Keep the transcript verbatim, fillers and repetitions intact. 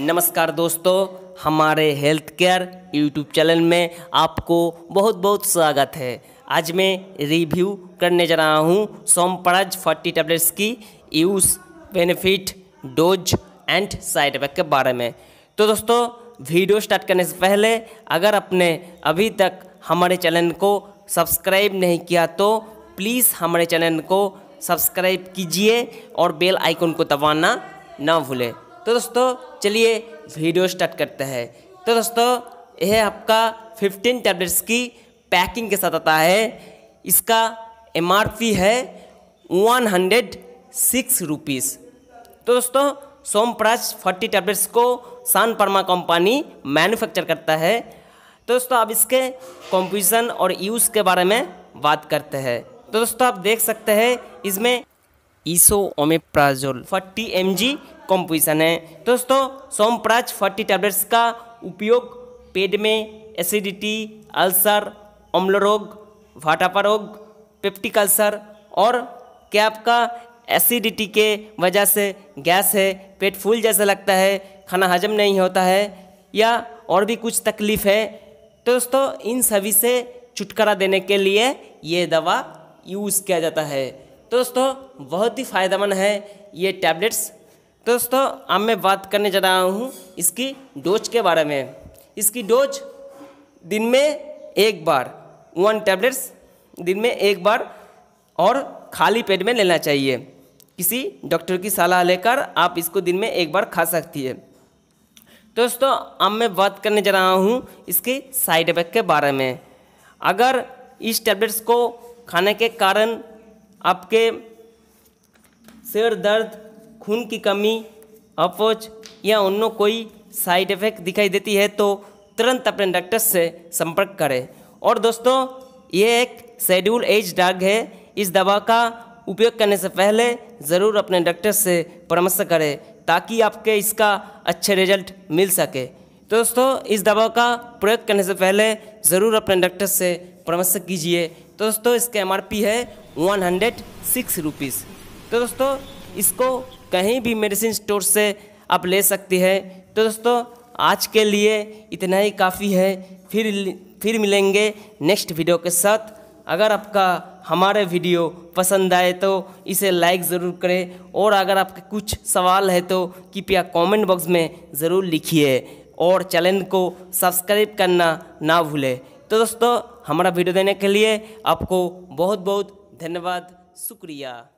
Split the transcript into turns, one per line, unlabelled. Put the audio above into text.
नमस्कार दोस्तों, हमारे हेल्थ केयर यूट्यूब चैनल में आपको बहुत बहुत स्वागत है। आज मैं रिव्यू करने जा रहा हूँ सोमपराज फोर्टी टैबलेट्स की use, benefit, dose and side effect के बारे में। तो दोस्तों, वीडियो स्टार्ट करने से पहले अगर आपने अभी तक हमारे चैनल को सब्सक्राइब नहीं किया तो प्लीज़ हमारे चैनल को सब्सक्राइब कीजिए और बेल आइकन को दबाना ना भूलें। तो दोस्तों चलिए वीडियो स्टार्ट करते हैं। तो दोस्तों, यह आपका फिफ्टीन टैबलेट्स की पैकिंग के साथ आता है। इसका एम आर पी है वन हंड्रेड सिक्स रुपीज़। तो दोस्तों, सोमपराज फोर्टी टैबलेट्स को सन फार्मा कंपनी मैन्युफैक्चर करता है। तो दोस्तों, अब इसके कॉम्पोजिशन और यूज़ के बारे में बात करते हैं। तो दोस्तों, आप देख सकते हैं इसमें esomeprazole forty M G composition है। तो दोस्तों, सोमपराज फोर्टी टैबलेट्स का उपयोग पेट में एसिडिटी, अल्सर, अम्ल रोग, वातापा रोग, पेप्टिक अल्सर और क्या आपका एसिडिटी के वजह से गैस है, पेट फूल जैसा लगता है, खाना हजम नहीं होता है या और भी कुछ तकलीफ़ है, तो दोस्तों इन सभी से छुटकारा देने के लिए ये दवा यूज़ किया जाता है। तो दोस्तों, बहुत ही फ़ायदेमंद है ये टैबलेट्स। तो दोस्तों, अब मैं बात करने जा रहा हूँ इसकी डोज के बारे में। इसकी डोज दिन में एक बार, वन टैबलेट्स दिन में एक बार और खाली पेट में लेना चाहिए। किसी डॉक्टर की सलाह लेकर आप इसको दिन में एक बार खा सकती है। तो दोस्तों, अब मैं बात करने जा रहा हूँ इसके साइड इफेक्ट के बारे में। अगर इस टैबलेट्स को खाने के कारण आपके सिर दर्द, खून की कमी, अपच या अन्य कोई साइड इफ़ेक्ट दिखाई देती है तो तुरंत अपने डॉक्टर से संपर्क करें। और दोस्तों, ये एक शेड्यूल एज ड्रग है। इस दवा का उपयोग करने से पहले ज़रूर अपने डॉक्टर से परामर्श करें ताकि आपके इसका अच्छे रिजल्ट मिल सके। तो दोस्तों, इस दवा का प्रयोग करने से पहले ज़रूर अपने डॉक्टर से परामर्श कीजिए। तो दोस्तों, इसका एम आर पी है वन हंड्रेड सिक्स रुपीज़। तो दोस्तों, इसको कहीं भी मेडिसिन स्टोर से आप ले सकती है। तो दोस्तों, आज के लिए इतना ही काफ़ी है। फिर फिर मिलेंगे नेक्स्ट वीडियो के साथ। अगर आपका हमारे वीडियो पसंद आए तो इसे लाइक ज़रूर करें और अगर आपके कुछ सवाल है तो कृपया कमेंट बॉक्स में ज़रूर लिखिए और चैनल को सब्सक्राइब करना ना भूलें। तो दोस्तों, हमारा वीडियो देने के लिए आपको बहुत बहुत धन्यवाद, शुक्रिया।